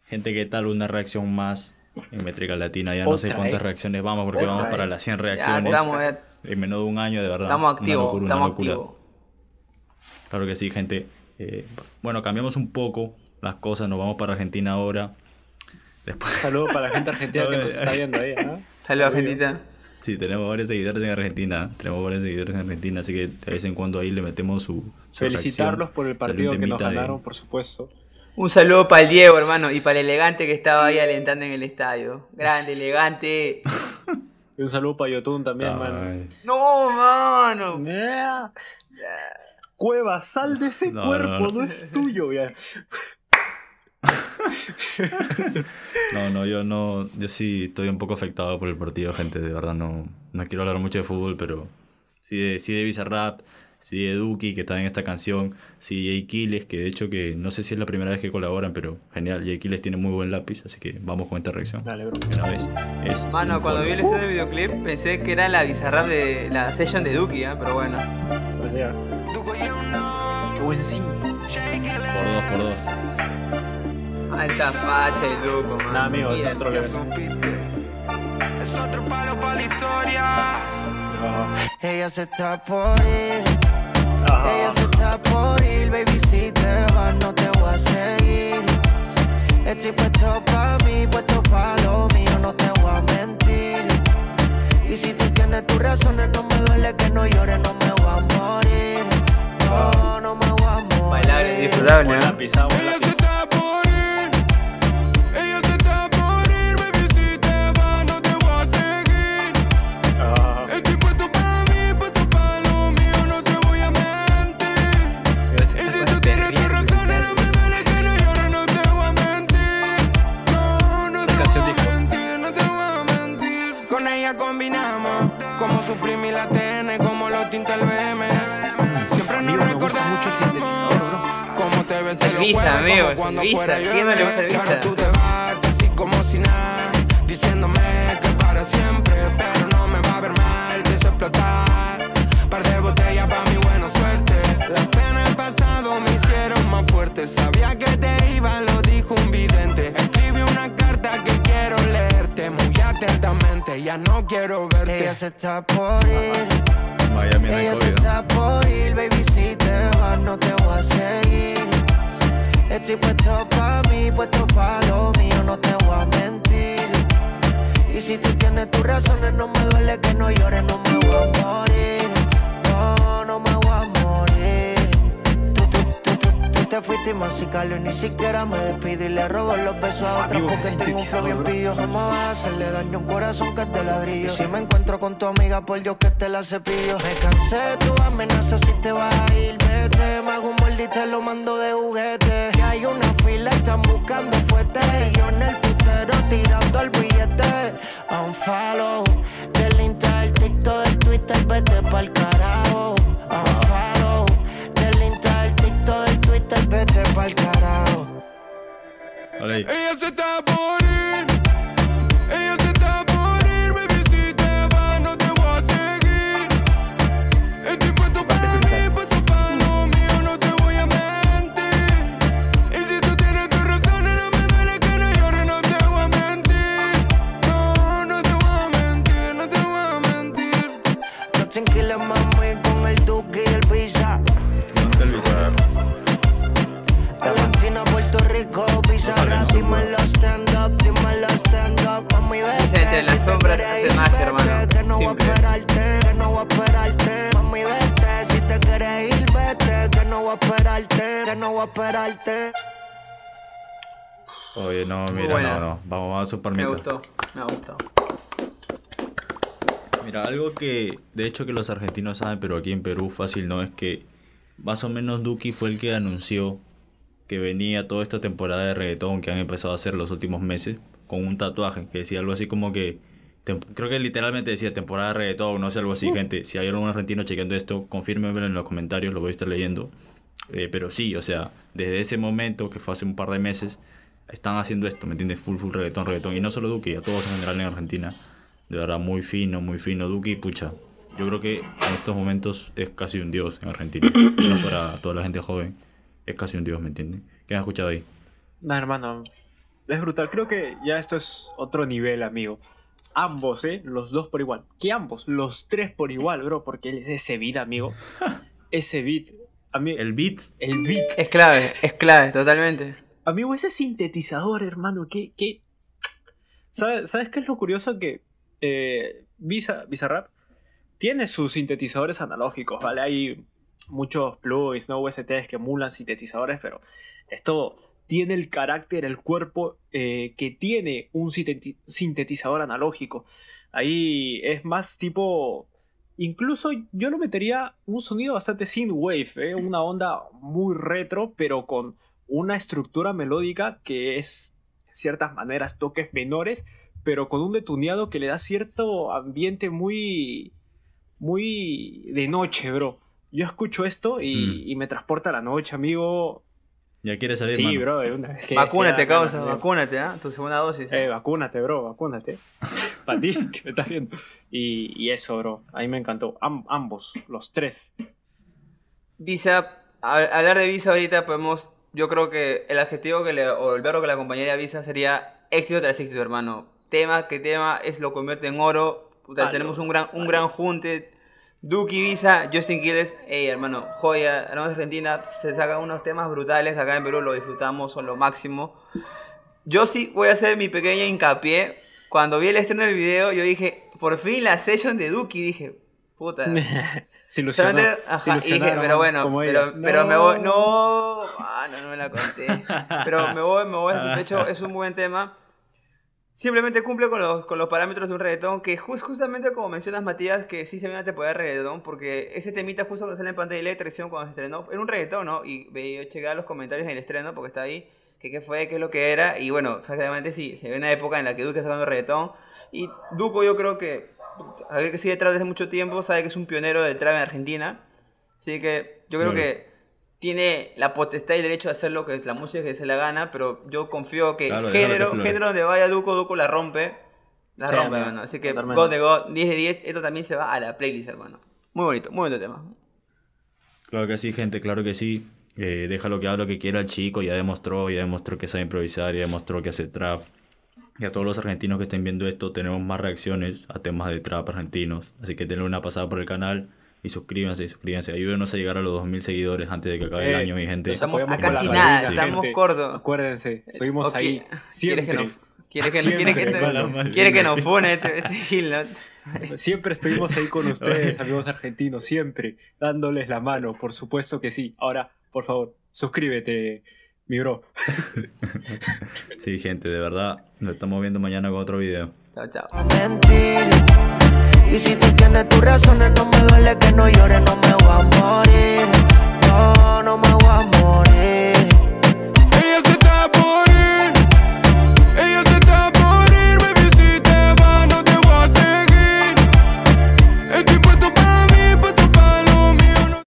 Gente, ¿qué tal? Una reacción más en Métrica Latina. Ya no sé Otra, cuántas reacciones vamos porque vamos para las 100 Ya reacciones estamos, en menos de un año, de verdad. estamos Una activos, locura, una estamos locura. activos. Claro que sí, gente. Bueno, cambiamos un poco las cosas. Nos vamos para Argentina ahora. Después, Saludos para la gente argentina que nos está viendo ahí, ¿no? Saludos, gentita. sí, tenemos varios seguidores en Argentina. Tenemos varios seguidores en Argentina, así que de vez en cuando ahí le metemos su Felicitarlos reacción. por el Sale un partido que nos temita de- ganaron, por supuesto. Un saludo para el Diego, hermano, y para el elegante que estaba ahí alentando en el estadio. Grande, elegante. Y un saludo para Yotun también, mano. Ay, No, mano. Cueva, sal de ese No, cuerpo, no. no es tuyo, ya. yo sí estoy un poco afectado por el partido, gente, de verdad no quiero hablar mucho de fútbol, pero sí de Bizarrap, sí de Duki, que está en esta canción, sí de Aquiles, que de hecho que no sé si es la primera vez que colaboran, pero genial, y Aquiles tiene muy buen lápiz, así que vamos con esta reacción. Dale, bro. Una vez. Es Mano, un cuando vi el follow. estudio de videoclip pensé que era la Bizarrap de la session de Duki, pero bueno. Pues ya. Qué buen sí. Por dos. Alta facha y loco, mano. Nada, amigo, esto Mira, es otro level. Es otro palo para la historia. Ah. Ella se está por ir, Ah. ella se está por ir, baby, si te vas no te voy a seguir. Estoy puesto pa' mí, puesto pa' lo mío, no te voy a mentir. Y si tú tienes tus razones, no me duele que no llores, no me voy a morir. No, no me voy a morir. Bailable, disfrutable, Buen ¿no? lápiz, buen Ella se lápiz. está por ir. Ella se está por ir, baby. Si te vas, no te voy a seguir. Ah. Estoy puesto pa' mí, puesto pa' lo mío, no te voy a mentir. Y si tú tienes tus razones, no me duele que no llores, no te voy a mentir. No te Canción voy a disco. mentir, no te voy a mentir. Con ella combinamos, como Supreme y la TN, como los tinta el BM. Siempre nos Amigo, me gusta mucho el sintetizador, recordamos cómo te ven El Visa, amigo, el cuando Visa. fuera ¿Quién no le gusta el llueve. Visa? Ahora tú te vas así como si nada, diciéndome que para siempre, pero no me va a ver mal, pienso explotar. Par de botellas pa' mi buena suerte. Las penas del pasado me hicieron más fuerte. Sabía que te iba, lo dijo un vidente. Escribí una carta que quiero leerte muy atentamente. Ya no quiero verte. Ella se está por ir, Miami no hay ella se COVID, ¿no? está por ir, baby, si te vas no te voy a seguir. Estoy puesto pa' mí, puesto pa' lo mío, no te voy a mentir. Y si tú tienes tus razones, no me duele que no llores, no me voy a morir. No, no me voy a morir. Tú te fuiste y ni siquiera me despido y le robo los besos a otras Amigo, porque qué tengo un flow bien sintetizador, pillo. Jamás vas a hacerle daño a un corazón que es de ladrillo. Y si me encuentro con tu amiga, por Dios que te la cepillo. Me cansé de tu amenaza, si te vas a ir, vete. Me hago un molde y te lo mando de juguete. Que hay una fila y están buscando fuerte. Y yo en el putero tirando el billete. A un follow del Insta, del TikTok, del Twitter, vete pa'l carajo. A un follow del Insta, del TikTok, del Twitter, vete pa'l carajo. Vale ahí. Ella se está por ir. Ella se está por ir, baby. Si te vas, no te voy a seguir. Estoy puesto pa' mí, puesto pa' lo mío, no te voy a mentir. Y si tú tienes tus razones, no me duele que no llores, no te voy a mentir. No te voy a mentir, no te voy a mentir. No te enquiles, mami, con el Duque y el Visa. ¿Dónde está el Bizarrap? Valentina, Puerto Rico, Bizarrap, dímelo stand up, mami, vete. Dice entre las Si te sombras quieres hace ir, magia, vete, hermano. que no voy a Simple. esperarte, que no voy a esperarte, mami, vete. Si te quieres ir, vete, que no voy a esperarte, que no voy a esperarte. Oye, no, Muy mira, buena. no. Vamos a su Me palmita. gustó, me gustó. Mira, algo que de hecho que los argentinos saben, pero aquí en Perú fácil no, es que más o menos Duki fue el que anunció que venía toda esta temporada de reggaetón que han empezado a hacer los últimos meses con un tatuaje que decía algo así como que creo que literalmente decía temporada de reggaetón, no sé, algo así, gente. Si hay algún argentino chequeando esto, confírmenmelo en los comentarios, lo voy a estar leyendo. Pero sí, o sea, desde ese momento, que fue hace un par de meses, están haciendo esto, ¿me entiendes? Full reggaetón, reggaetón. Y no solo Duki, a todos en general en Argentina. De verdad, muy fino Duki, pucha. Yo creo que en estos momentos es casi un dios en Argentina. No para toda la gente joven, es casi un dios, ¿me entiendes? ¿Quién ha escuchado ahí? No, hermano. Es brutal. Creo que ya esto es otro nivel, amigo. Ambos, los dos por igual. ¿Qué ambos? Los tres por igual, bro. Porque ese beat, amigo. Ese beat. El beat. El beat. Es clave, totalmente. Amigo, ese sintetizador, hermano. ¿Sabes qué es lo curioso? Que Bizarrap tiene sus sintetizadores analógicos, ¿vale? Hay muchos plugins, ¿no? USTs que emulan sintetizadores, pero esto tiene el carácter, el cuerpo que tiene un sintetizador analógico. Ahí es más tipo... Incluso yo lo metería un sonido bastante synthwave, una onda muy retro, pero con una estructura melódica que es, de ciertas maneras, toques menores, pero con un detuneado que le da cierto ambiente muy de noche, bro. Yo escucho esto y me transporta a la noche, amigo. Ya quieres salir, Sí, mano. bro. Vacúnate, causa, vacúnate, ¿ah? Tu segunda dosis. Vacúnate, bro, vacúnate. Para ti, que me estás viendo. Y eso, bro. A mí me encantó. Ambos, los tres. Visa, hablar de Visa ahorita podemos... Yo creo que el adjetivo o el verbo que le acompañaría a Visa sería éxito tras éxito, hermano. Tema es lo convierte en oro. Puta, tenemos un gran junte. Duki, Visa, Justin Quiles, hermano, joya, hermanos de Argentina, se sacan unos temas brutales, acá en Perú lo disfrutamos, son lo máximo. Yo sí voy a hacer mi pequeña hincapié, cuando vi el estreno del video, yo dije, por fin la session de Duki, dije, puta. Se ilusionó. Ajá, y dije, pero bueno, pero me voy, no me la conté, pero me voy satisfecho, es un buen tema. Simplemente cumple con los parámetros de un reggaetón que justamente como mencionas, Matías, que sí se ve una temporada de reggaetón, porque ese temita justo cuando sale en pantalla de televisión cuando se estrenó, era un reggaetón, ¿no? Y yo chequé a los comentarios en el estreno, porque está ahí, que qué fue, qué es lo que era, y bueno, efectivamente sí, se ve una época en la que Duque está sacando reggaetón, y Duco yo creo que, a ver que sigue trap desde mucho tiempo, sabe que es un pionero del trap en Argentina, así que yo creo que tiene la potestad y el derecho de hacer lo que es la música que se le gana, pero yo confío que género donde vaya Duco la rompe, hermano. Así que totalmente. God de God, 10 de 10, esto también se va a la playlist, hermano. Muy bonito tema. Claro que sí, gente, claro que sí. Déjalo que haga lo que quiera el chico, ya demostró que sabe improvisar, ya demostró que hace trap. Y a todos los argentinos que estén viendo esto, tenemos más reacciones a temas de trap argentinos. Así que denle una pasada por el canal. Y suscríbanse. Ayúdenos a llegar a los 2000 seguidores antes de que acabe el año, mi gente. Estamos a apoyamos con casi la nada, maravilla, estamos gente. cortos. Acuérdense, subimos ahí siempre. Quiere Siempre. que nos pone este Gil, ¿no? Siempre estuvimos ahí con ustedes, amigos argentinos, siempre dándoles la mano, por supuesto que sí. Ahora, por favor, suscríbete, mi bro. Sí, gente, de verdad, nos estamos viendo mañana con otro video. Chao. Mentir. Y si tú tienes tus razones, no me duele que no llores, no me voy a morir. No me voy a morir. Ella se está